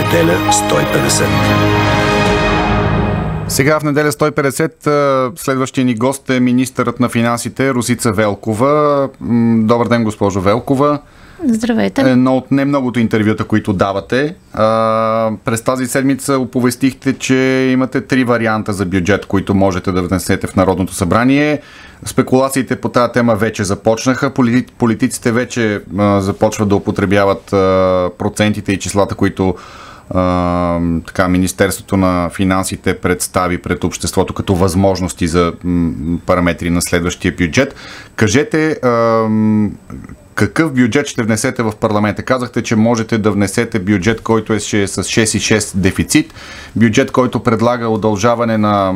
Неделя 150. Сега в неделя 150 следващия ни гост е министърът на финансите Росица Велкова. Добър ден, госпожо Велкова. Здравейте. Едно от не многото интервюта, които давате. През тази седмица оповестихте, че имате 3 варианта за бюджет, които можете да внесете в Народното събрание. Спекулациите по тази тема вече започнаха. Политиците вече започват да употребяват процентите и числата, които Министерството на финансите представи пред обществото като възможности за параметри на следващия бюджет. Кажете, какъв бюджет ще внесете в парламента? Казахте, че можете да внесете бюджет, който е с 6,6 дефицит, бюджет, който предлага удължаване на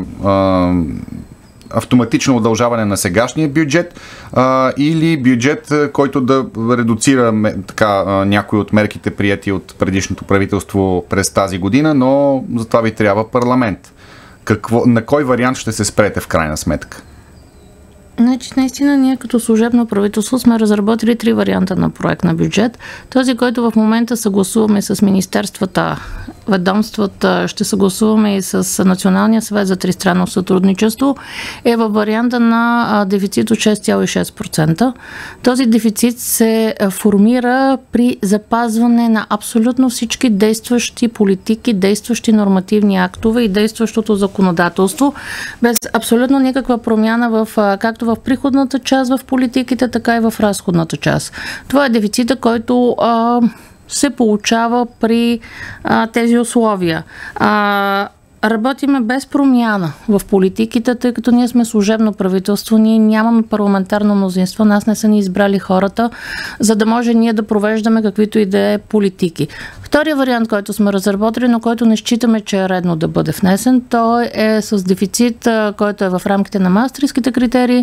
автоматично удължаване на сегашния бюджет, или бюджет, който да редуцира някои от мерките, прияти от предишното правителство през тази година, но за това ви трябва парламент. На кой вариант ще се спрете в крайна сметка? Значи, наистина, ние като служебно правителство сме разработили 3 варианта на проект на бюджет. Този, който в момента съгласуваме с министерствата, ведомствата, ще съгласуваме и с Националния съвет за тристранно сътрудничество, е във варианта на дефицит от 6,6%. Този дефицит се формира при запазване на абсолютно всички действащи политики, действащи нормативни актове и действащото законодателство, без абсолютно никаква промяна както в приходната част в политиките, така и в разходната част. Това е дефицита, който се получава при тези условия. Работиме без промяна в политиките, тъй като ние сме служебно правителство, ние нямаме парламентарно мнозинство, нас не са ни избрали хората, за да може ние да провеждаме каквито и да е политики. Втория вариант, който сме разработили, но който не считаме, че е редно да бъде внесен, той е с дефицит, който е в рамките на Маастрихтските критерии,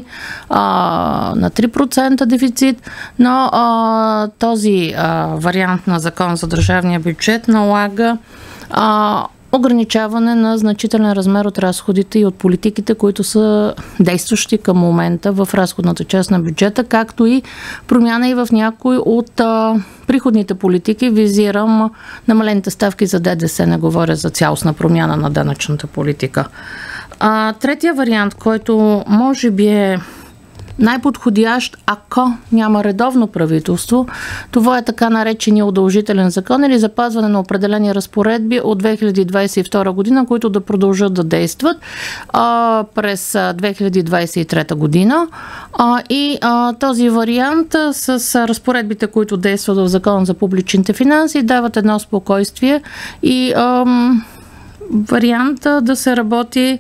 на 3% дефицит, но този вариант на закон за държавния бюджет налага ограничаване на значителен размер от разходите и от политиките, които са действащи към момента в разходната част на бюджета, както и промяна и в някои от приходните политики. Визирам намалените ставки за ДДС, не говоря за цялостна промяна на данъчната политика. Третия вариант, който може би е най-подходящ, ако няма редовно правителство, това е така наречения удължителен закон или запазване на определени разпоредби от 2022 година, които да продължат да действат през 2023 година. Този вариант с разпоредбите, които действат в Закон за публичните финанси, дават едно спокойствие и вариант да се работи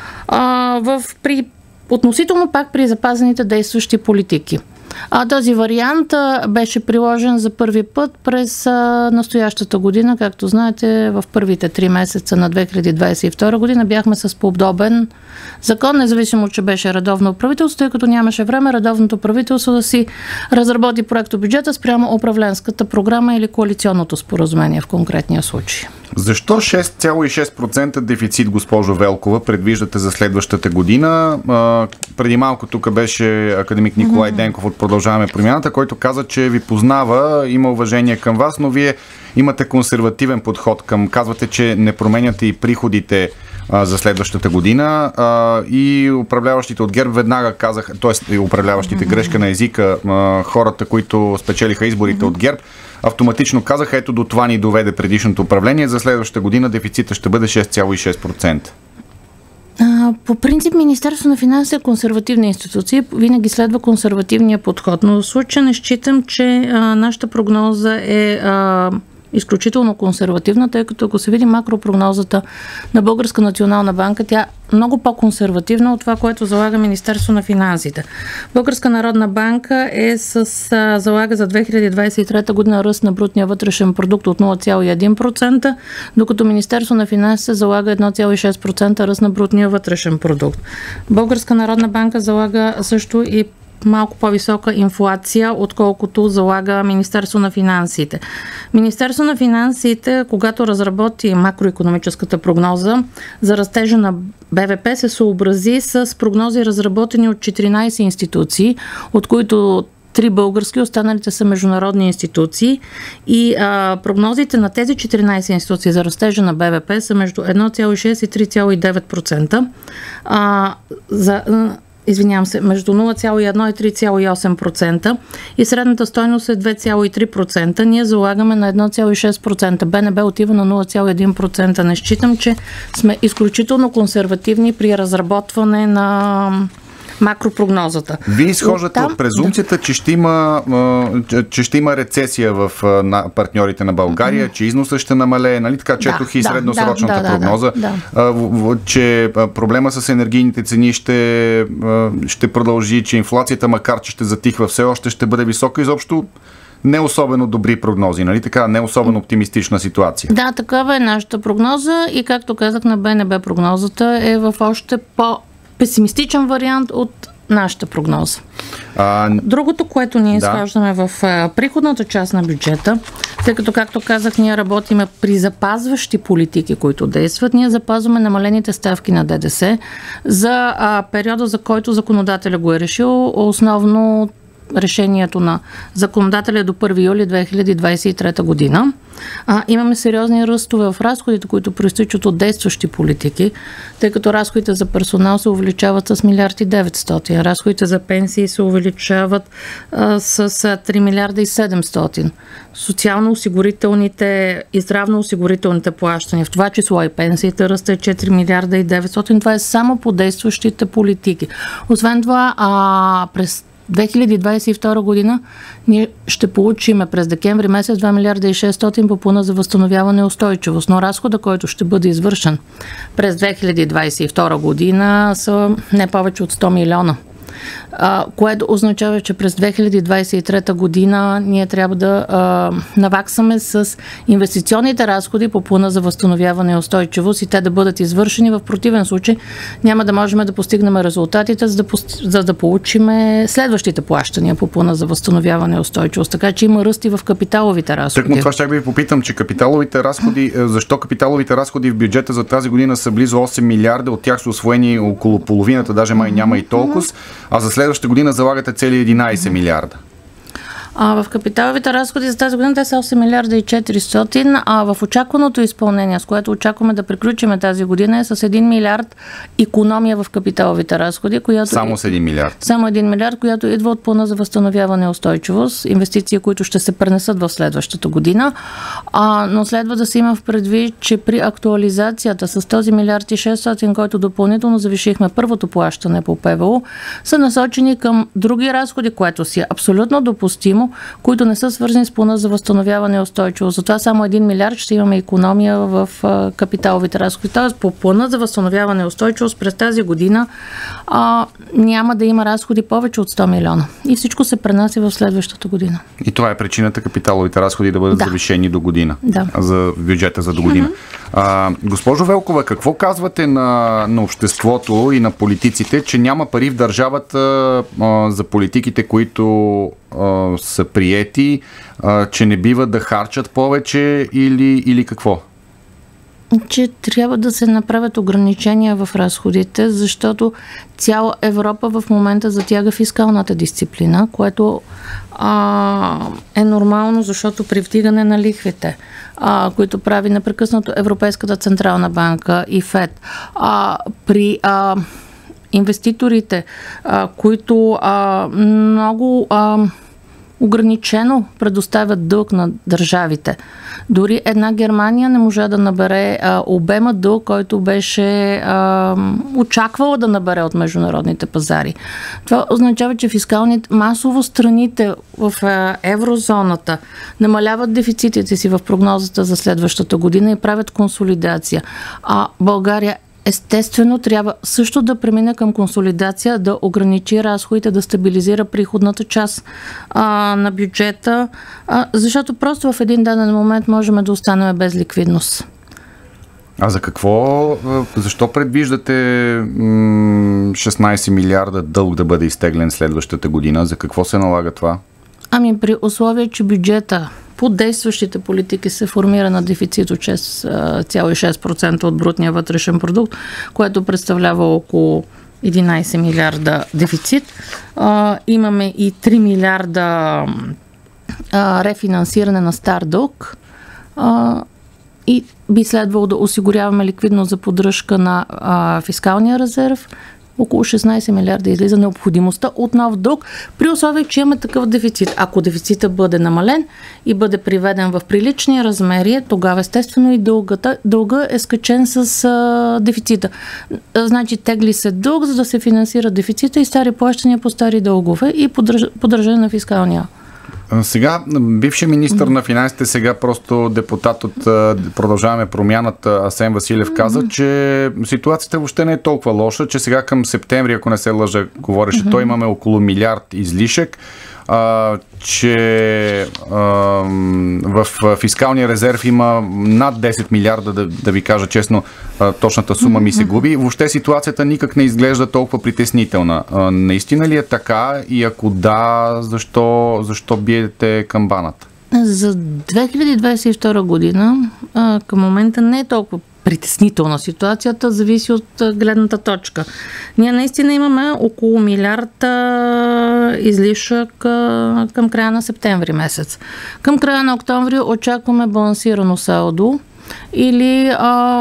относително пак при запазените действащи политики. Този вариант беше приложен за първи път през настоящата година. Както знаете, в първите 3 месеца на 2022 година бяхме с подобен закон, независимо, че беше редовно правителство, тъй като нямаше време редовното правителство да си разработи проектобюджета спрямо управленската програма или коалиционното споразумение в конкретния случай. Защо 6,6% дефицит, госпожо Велкова, предвиждате за следващата година? Преди малко тук беше академик Николай Денков от Продължаваме промяната, който каза, че ви познава, има уважение към вас, но вие имате консервативен подход казвате, че не променяте и приходите за следващата година, и управляващите от ГЕРБ веднага казаха, т.е. управляващите, грешка на езика, хората, които спечелиха изборите от ГЕРБ, автоматично казаха, ето до това ни доведе предишното управление, за следващата година дефицита ще бъде 6,6%. По принцип, Министерство на финансите е консервативна институция, винаги следва консервативния подход, но в случая не считам, че нашата прогноза е изключително консервативна, тъй като ако се види макропрогнозата на Българска национална банка, тя е много по-консервативна от това, което залага Министерство на финансите. Българска народна банка залага за 2023 година ръст на брутния вътрешен продукт от 0,1%, докато Министерство на финансите залага 1,6% ръст на брутния вътрешен продукт. Българска народна банка залага също и малко по-висока инфлация, отколкото залага Министерство на финансите. Министерство на финансите, когато разработи макроекономическата прогноза за растежа на БВП, се съобрази с прогнози, разработени от 14 институции, от които 3 български, останалите са международни институции и прогнозите на тези 14 институции за растежа на БВП са между 1,6 и 3,9%. Между 0,1 и 3,8% и средната стойност е 2,3%. Ние залагаме на 1,6%. БНБ отива на 0,1%. Не считам, че сме изключително консервативни при разработване на макропрогнозата. Вие изхождате от презумцията, че ще има рецесия в партньорите на България, че износът ще намалее, нали така, четох и средносрочната прогноза, че проблема с енергийните цени ще продължи, че инфлацията, макар че ще затихва, все още ще бъде висока. Изобщо не особено добри прогнози, нали така? Не особено оптимистична ситуация. Да, такава е нашата прогноза и както казах на БНБ, прогнозата е в още по-песимистичен вариант от нашата прогноза. Другото, което ние изхождаме в приходната част на бюджета, тъй като, както казах, ние работиме при запазващи политики, които действат, ние запазваме намалените ставки на ДДС за периода, за който законодателя го е решил, основно решението на законодателя до 1 юли 2023 година. Имаме сериозни ръстове в разходите, които проистичат от действащи политики, тъй като разходите за персонал се увеличават с 1 900 000, разходите за пенсии се увеличават с 3 700 000. Социално-осигурителните и здравно-осигурителните плащания, в това число и пенсиите, ръста е 4 900 000. Това е само по действащите политики. Освен това, през 2022 година ние ще получим през декември месец 2 600 000 по плана за възстановяване и устойчивост, но разхода, който ще бъде извършен през 2022 година са не повече от 100 милиона. Което означава, че през 2023 година ние трябва да наваксаме с инвестиционните разходи по плана за възстановяване и устойчивост и те да бъдат извършени. В противен случай няма да можем да постигнем резултатите, за да получим следващите плащания по плана за възстановяване и устойчивост. Така че има ръст и в капиталовите разходи. Тъкмо това ще да ви попитам, че капиталовите разходи, защо капиталовите разходи в бюджета за тази година са близо 8 милиарда, от тях са усвоени около половината, даже май няма и толкова, а за следващата година залагате цели 11 милиарда. В капиталовите разходи за тази година те са 8 милиарда и 400, а в очакваното изпълнение, с което очакваме да приключим тази година, е с 1 милиард икономия в капиталовите разходи, която само с 1 милиард. Само 1 милиард, която идва от плана за възстановяване и устойчивост, инвестиции, които ще се пренесат в следващата година. Но следва да се има в предвид, че при актуализацията с този 1 милиард и 600, който допълнително завишихме първото плащане по ПВУ, са насочени към други разходи, което си е абсолютно допустимо, които не са свързани с плана за възстановяване и устойчивост. Затова само 1 милиард ще имаме икономия в капиталовите разходи. Тоест по плана за възстановяване и устойчивост през тази година няма да има разходи повече от 100 милиона. И всичко се пренася в следващата година. И това е причината капиталовите разходи да бъдат завишени до година. За бюджета за до година. Госпожо Велкова, какво казвате на обществото и на политиците, че няма пари в държавата за политиките, които са приети, че не бива да харчат повече или какво? Че трябва да се направят ограничения в разходите, защото цяла Европа в момента затяга фискалната дисциплина, което е нормално, защото при вдигане на лихвите, които прави непрекъснато Европейската централна банка и ФЕД, при инвеститорите, които много ограничено предоставят дълг на държавите. Дори една Германия не можа да набере обема дълг, който беше очаквала да набере от международните пазари. Това означава, че масово страните в еврозоната намаляват дефицитите си в прогнозата за следващата година и правят консолидация. България естествено трябва също да премине към консолидация, да ограничи разходите, да стабилизира приходната част на бюджета, защото просто в един даден момент можем да останем без ликвидност. За какво? Защо предвиждате 16 милиарда дълг да бъде изтеглен следващата година? За какво се налага това? При условие, че бюджета по действащите политики се формира на дефицит от 6,6% от брутния вътрешен продукт, което представлява около 11 милиарда дефицит. Имаме и 3 милиарда рефинансиране на стар дълг и би следвало да осигуряваме ликвидност за поддръжка на фискалния резерв. Около 16 милиарда излиза необходимостта от нов дълг, при условие, че имаме такъв дефицит. Ако дефицитът бъде намален и бъде приведен в прилични размери, тогава естествено и дълга е скачен с дефицита. Значи тегли се дълг, за да се финансира дефицита и стари плащания по стари дългове и поддържане на фискалния. Сега, бивши министър на финансите, сега просто депутат от Продължаваме промяната Асен Василев каза, че ситуацията въобще не е толкова лоша, че сега към септември, ако не се лъжа, говореше, той имаме около милиард излишък, че в фискалния резерв има над 10 милиарда, да ви кажа честно, точната сума ми се губи. Въобще ситуацията никак не изглежда толкова притеснителна. Наистина ли е така и ако да, защо биете камбаната? За 2022 година към момента не е толкова притеснителна ситуацията, зависи от гледната точка. Ние наистина имаме около милиард излишък към края на септември месец. Към края на октомври очакваме балансирано салдо или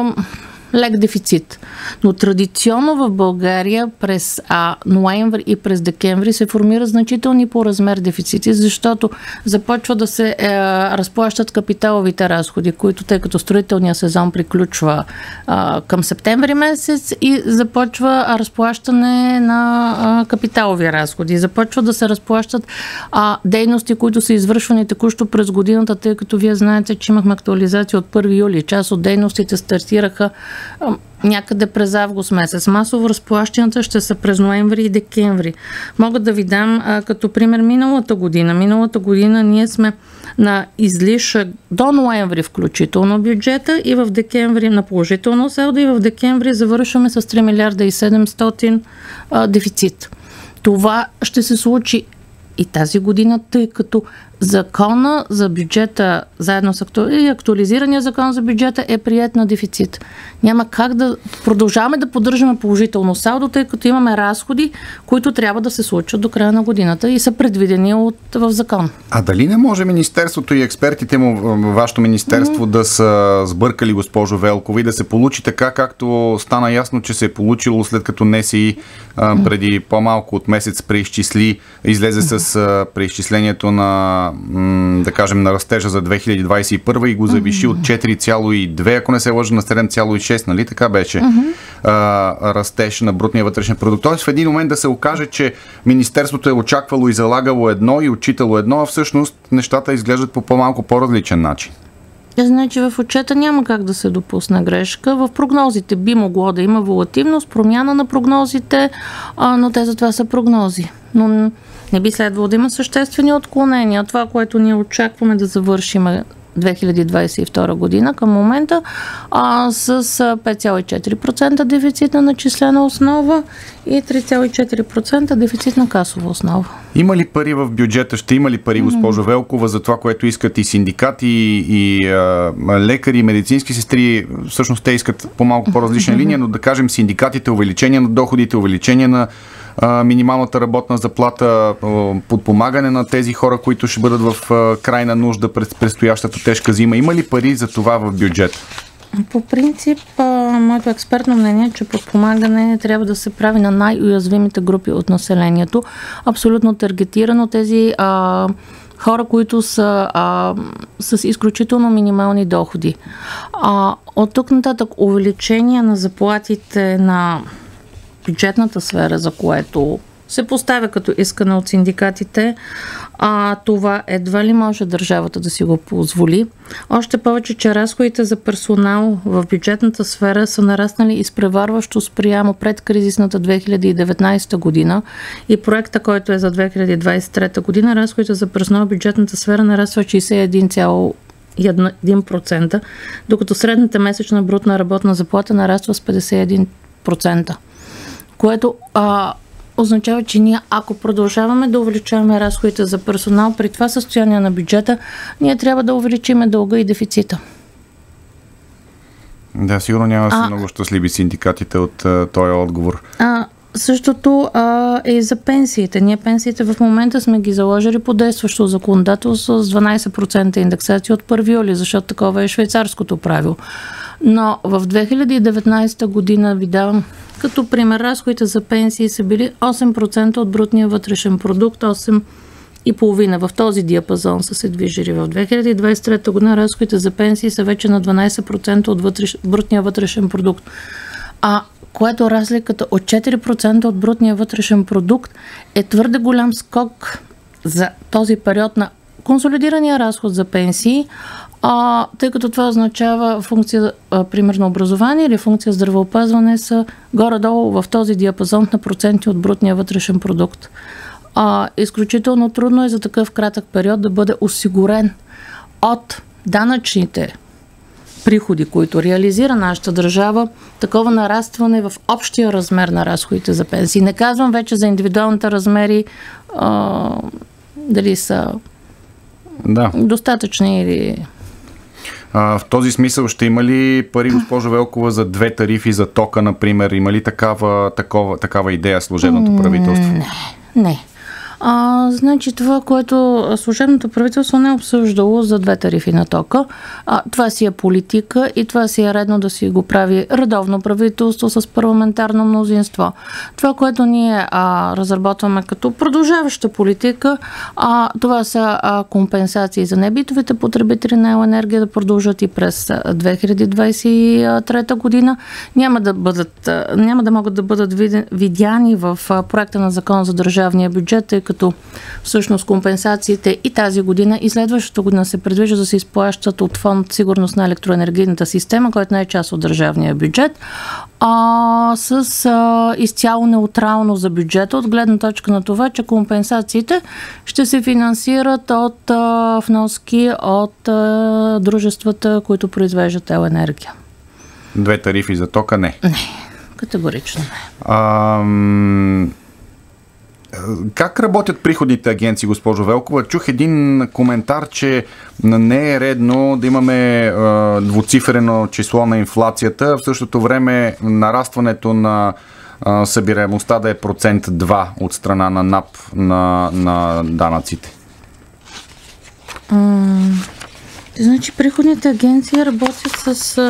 лек дефицит. Но традиционно в България през ноември и през декември се формират значителни по размер дефицити, защото започва да се разплащат капиталовите разходи, които, тъй като строителния сезон приключва към септември месец и започва разплащане на капиталови разходи. Започва да се разплащат дейности, които са извършвани текущо през годината, тъй като вие знаете, че имахме актуализация от 1 юли. Част от дейностите стартираха някъде през август месец. Масово разплащанията ще са през ноември и декември. Мога да ви дам като пример миналата година. Миналата година ние сме на излишък до ноември включително бюджета и в декември на положително салдо и в декември завършваме с 3 милиарда и 700 дефицит. Това ще се случи и тази година, тъй като закона за бюджета, заедно с актуализирания закон за бюджета е приет на дефицит. Няма как да продължаваме да поддържаме положително салдо, тъй като имаме разходи, които трябва да се случат до края на годината и са предвидени в закон. А дали не може министерството и експертите му, вашето министерство, да са сбъркали, госпожо Велкова, и да се получи така, както стана ясно, че се е получило след като НСИ преди по-малко от месец излезе с преизчислението на, да кажем, на растежа за 2021 и го завиши от 4,2, ако не се лъжа, на 7,6, нали? Така беше растеж на брутния вътрешен продукт. Тоест в един момент да се окаже, че министерството е очаквало и залагало едно и отчитало едно, а всъщност нещата изглеждат по по-малко по-различен начин. Значи в отчета няма как да се допусне грешка. В прогнозите би могло да има волативност, промяна на прогнозите, но те затова са прогнози. Но не би следвало да има съществени отклонения. Това, което ние очакваме да завършим 2022 година към момента с 5,4% дефицит на начислена основа и 3,4% дефицит на касова основа. Има ли пари в бюджета? Ще има ли пари, госпожо Велкова, за това, което искат и синдикати, и лекари, и медицински сестри? Всъщност те искат по-малко по-различна линия, но да кажем синдикатите, увеличение на доходите, увеличение на минималната работна заплата, подпомагане на тези хора, които ще бъдат в крайна нужда през предстоящата тежка зима. Има ли пари за това в бюджета? По принцип, моето експертно мнение е, че подпомагане трябва да се прави на най-уязвимите групи от населението. Абсолютно таргетирано тези хора, които са с изключително минимални доходи. От тук нататък увеличение на заплатите на бюджетната сфера, за което се поставя като искане от синдикатите, това едва ли може държавата да си го позволи. Още повече, че разходите за персонал в бюджетната сфера са нараснали изпреварващо спрямо предкризисната 2019 година и проекта, който е за 2023 година, разходите за персонал в бюджетната сфера нараства 61,1%, докато средната месечна брутна работна заплата нараства с 51%. Което означава, че ние, ако продължаваме да увеличаваме разходите за персонал при това състояние на бюджета, ние трябва да увеличиме дълга и дефицита. Да, сигурно няма да са много щастливи синдикатите от този отговор. Същото е и за пенсиите. Ние пенсиите в момента сме ги заложили по действащо законодателство с 12% индексация от 1 юли, защото такова е швейцарското правило. Но в 2019 година ви давам като пример, разходите за пенсии са били 8% от брутния вътрешен продукт, 8,5%. В този диапазон са се движили. В 2023 година разходите за пенсии са вече на 12% от брутния вътрешен продукт. Което разликата от 4% от брутния вътрешен продукт е твърде голям скок за този период на консолидирания разход за пенсии, тъй като това означава функция, примерно образование или функция здравеопазване са горе-долу в този диапазон на проценти от брутния вътрешен продукт. Изключително трудно е за такъв кратък период да бъде осигурен от данъчните приходи, които реализира нашата държава, такова нарастване в общия размер на разходите за пенсии. Не казвам вече за индивидуалните размери, дали са достатъчни или... В този смисъл ще има ли пари, госпожо Велкова, за 2 тарифи за тока, например? Има ли такава идея служебното правителство? Не. Значи това, което служебното правителство не е обсъждало за 2 тарифи на тока, това си е политика и това си е редно да си го прави редовно правителство с парламентарно мнозинство. Това, което ние разработваме като продължаваща политика, това са компенсации за небитовите потребители на електроенергия да продължат и през 2023 година. Няма да могат да бъдат видяни в проекта на закон за държавния бюджет, тъй като всъщност компенсациите и тази година и следващата година се предвижда да се изплащат от фонд сигурност на електроенергийната система, който не е част от държавния бюджет, с изцяло неутрално за бюджета, от гледна точка на това, че компенсациите ще се финансират от вноски от дружествата, които произвеждат електроенергия. 2 тарифи за тока не? Не, категорично не. Как работят приходните агенции, госпожо Велкова? Чух един коментар, че не е редно да имаме двуцифрено число на инфлацията, в същото време нарастването на събираемостта да е 2% от страна на НАП на данъците. Значи приходните агенции работят с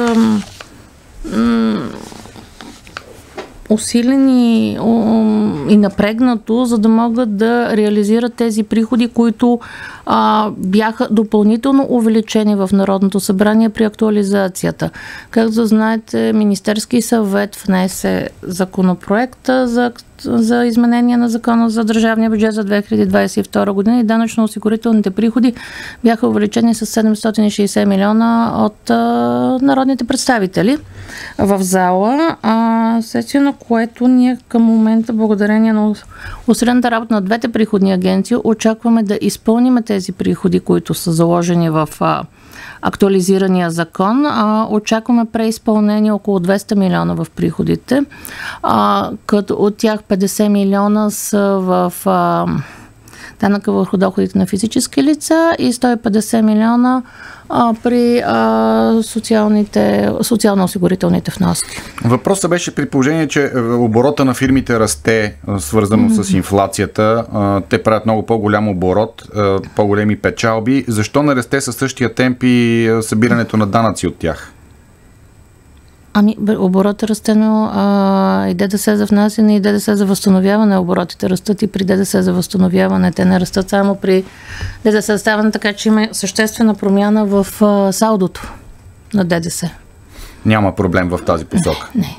усилени и напрегнато, за да могат да реализират тези приходи, които бяха допълнително увеличени в Народното събрание при актуализацията. Както знаете, Министерски съвет внесе законопроекта за изменение на закона за държавния бюджет за 2022 година и данъчно-осигурителните приходи бяха увеличени с 760 милиона от народните представители в зала, следствие на което ние към момента, благодарение на усилената работа на 2 приходни агенции, очакваме да изпълним тези приходи, които са заложени в актуализирания закон. Очакваме преизпълнение около 200 милиона в приходите, като от тях 50 милиона са в данъка върху доходите на физически лица и 150 милиона при социално-осигурителните вноски. Въпросът беше при положение, че оборота на фирмите расте, свързано с инфлацията. Те правят много по-голям оборот, по-големи печалби. Защо не расте със същия темп и събирането на данъци от тях? Оборот расте, но и ДДС за внасяне и ДДС за възстановяване. Оборотите растат и при ДДС за възстановяване. Те не растат само при ДДС за ставане, така че има съществена промяна в салдото на ДДС. Няма проблем в тази посока. Не.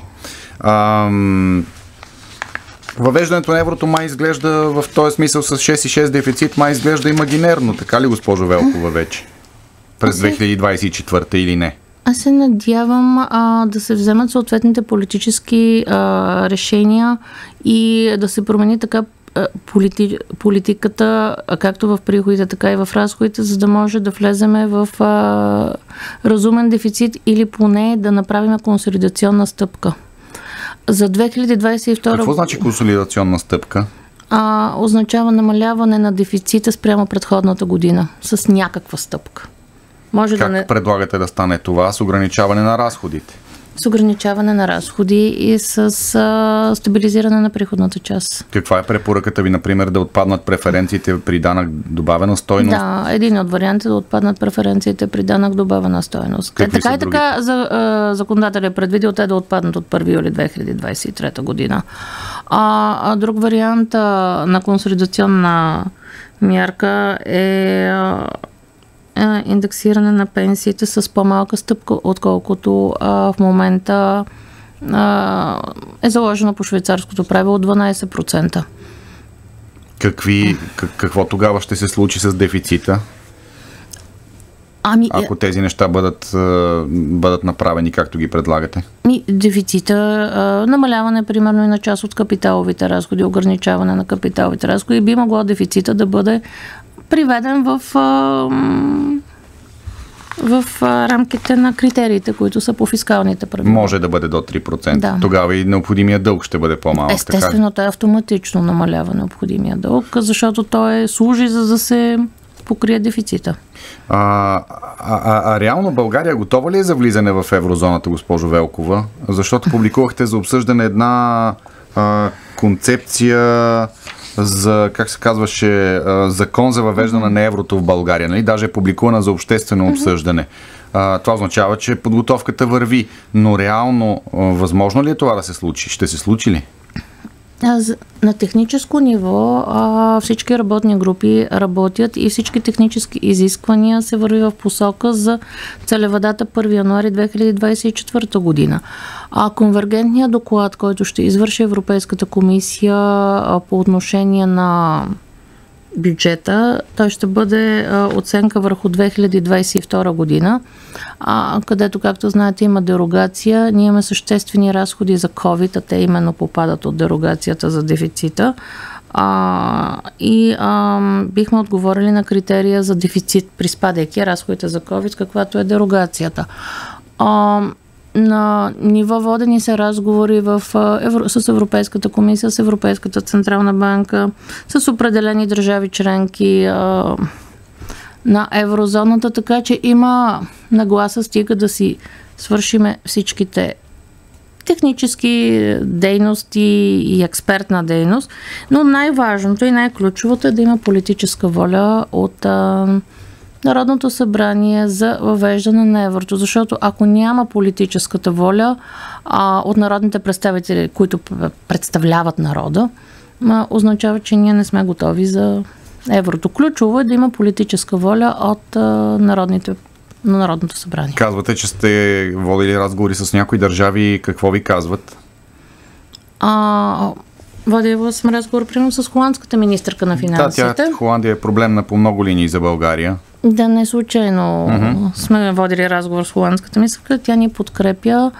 Въвеждането на еврото май изглежда в този смисъл с 6,6 дефицит, май изглежда имагинерно. Така ли, госпожо Велкова, вече? През 2024 или не? Аз се надявам да се вземат съответните политически решения и да се промени така политиката, както в приходите, така и в разходите, за да може да влеземе в разумен дефицит или поне да направим консолидационна стъпка. За 2022... Какво значи консолидационна стъпка? Означава намаляване на дефицита спрямо предходната година с някаква стъпка. Как предлагате да стане това с ограничаване на разходите? с ограничаване на разходи и с стабилизиране на приходната част. Каква е препоръката ви, например, да отпаднат преференциите при данък добавена стойност? Да, един от вариантите да отпаднат преференциите при данък добавена стойност. Така и така законодателя е предвидил те да отпаднат от 1 юли 2023 година. А друг вариант на консолидационна мярка е индексиране на пенсиите с по-малка стъпка, отколкото в момента е заложено по швейцарското правило 12%. Какво тогава ще се случи с дефицита? Ако тези неща бъдат направени както ги предлагате? Дефицита, намаляване примерно и на част от капиталовите разходи, ограничаване на капиталовите разходи, би могло дефицита да бъде приведен в рамките на критериите, които са по фискалните правила. Може да бъде до 3%. Да. Тогава и необходимия дълг ще бъде по-малък. Естествено, той автоматично намалява необходимия дълг, защото той служи за да се покрие дефицита. Реално България готова ли е за влизане в еврозоната, госпожо Велкова? Защото публикувахте за обсъждане една концепция за, как се казваше, закон за въвеждане на еврото в България. Нали? Даже е публикувана за обществено обсъждане. Това означава, че подготовката върви. Но реално, възможно ли е това да се случи? Ще се случи ли? На техническо ниво всички работни групи работят и всички технически изисквания се върви в посока за целева дата 1 януари 2024 година. Конвергентният доклад, който ще извърши Европейската комисия по отношение на бюджета, той ще бъде оценка върху 2022 година, където, както знаете, има дерогация. Ние имаме съществени разходи за COVID, а те именно попадат от дерогацията за дефицита. Бихме отговорили на критерия за дефицит, приспадайки разходите за COVID, каквато е дерогацията. На ниво водени са разговори с Европейската комисия, с Европейската централна банка, с определени държави членки на еврозоната, така че има нагласа, стига да си свършиме всичките технически дейности и експертна дейност, но най-важното и най-ключовото е да има политическа воля от Народното събрание за въвеждане на еврото, защото ако няма политическата воля от народните представители, които представляват народа, означава, че ние не сме готови за еврото. Ключово е да има политическа воля от Народното събрание. Казвате, че сте водили разговори с някои държави. Какво ви казват? Водила съм разговор, примерно, с холандската министърка на финансите. Холандия е проблемна по много линии за България. Да, не случайно сме водили разговор с холандската министърка. Тя ни подкрепя.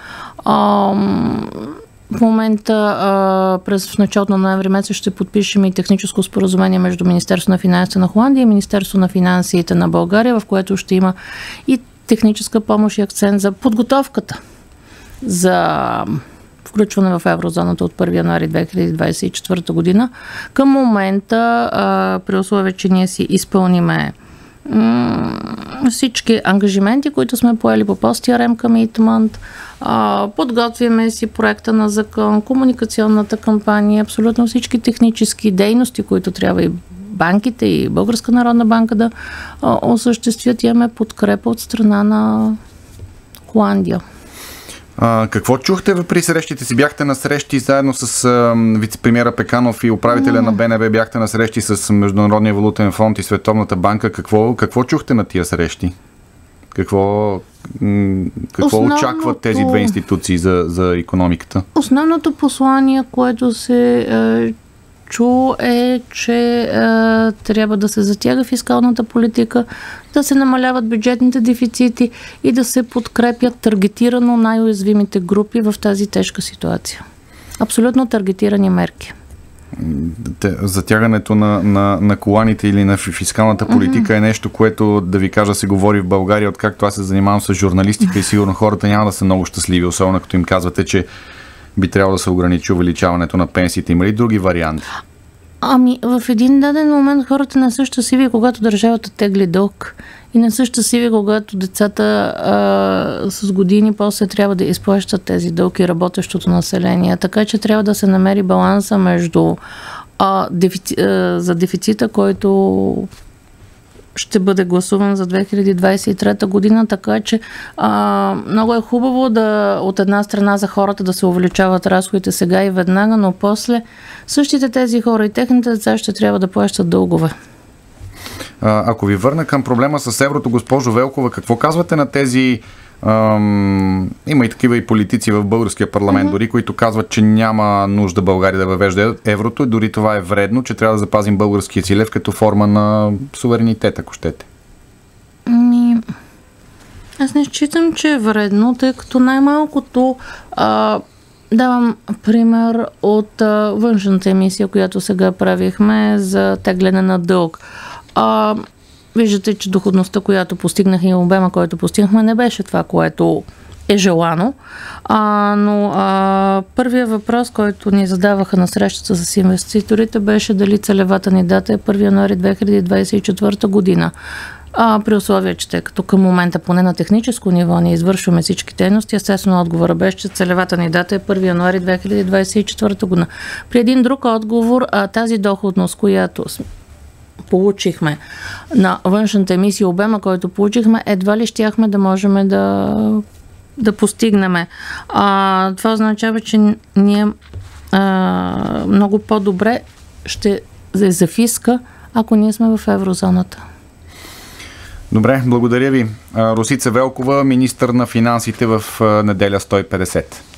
В момента, в началото на ноември месец, ще подпишем и техническо споразумение между Министерството на финансите на Холандия и Министерството на финансите на България, в което ще има и техническа помощ и акцент за подготовката за включване в еврозоната от 1 януари 2024 година. Към момента, при условие, че ние си изпълниме всички ангажименти, които сме поели по post-TRM commitment, подготвяме си проекта на закон, комуникационната кампания, абсолютно всички технически дейности, които трябва и банките, и Българска народна банка да осъществят. Имаме подкрепа от страна на Холандия. Какво чухте при срещите си? Бяхте на срещи заедно с вице-премиера Пеканов и управителя на БНБ, бяхте на срещи с Международния валутен фонд и Световната банка. Какво чухте на тия срещи? Какво очакват тези две институции за икономиката? Основното послание, което се чу е, че трябва да се затяга фискалната политика, да се намаляват бюджетните дефицити и да се подкрепят таргетирано най-уязвимите групи в тази тежка ситуация. Абсолютно таргетирани мерки. Затягането на коланите или на фискалната политика е нещо, което, да ви кажа, се говори в България, откакто аз се занимавам с журналистика и сигурно хората няма да са много щастливи, особено като им казвате, че би трябвало да се ограничи увеличаването на пенсиите. Има ли други варианти? В един даден момент хората не са щастливи, когато държавата тегли дълг и не са щастливи, когато децата с години после трябва да изплащат тези дълги работещото население. Така че трябва да се намери баланса между за дефицита, който ще бъде гласуван за 2023 година, така че много е хубаво от една страна за хората да се увеличават разходите сега и веднага, но после същите тези хора и техните деца ще трябва да плащат дългове. Ако ви върна към проблема с еврото, госпожо Велкова, какво казвате на тези има и такива и политици в българския парламент, дори които казват, че няма нужда България да въвежда еврото, дори това е вредно, че трябва да запазим българския си лев като форма на суверенитет, ако щете. Аз не считам, че е вредно, тъй като най-малкото давам пример от външната емисия, която сега правихме за тегляне на дълг. Виждате, че доходността, която постигнах и обема, който постигнахме, не беше това, което е желано. Но първият въпрос, който ни задаваха на срещата с инвеститорите, беше дали целевата ни дата е 1 януари 2024 година. При условие, че тъй като към момента поне на техническо ниво не извършваме всички дейности, естествено отговора беше, че целевата ни дата е 1 януари 2024 година. При един друг отговор, тази доходност, която получихме на външната емисия, обема, който получихме, едва ли щяхме да можем да постигнем. Това означава, че ние много по-добре ще за фиска, ако ние сме в еврозоната. Добре, благодаря ви. Росица Велкова, министър на финансите в неделя 150.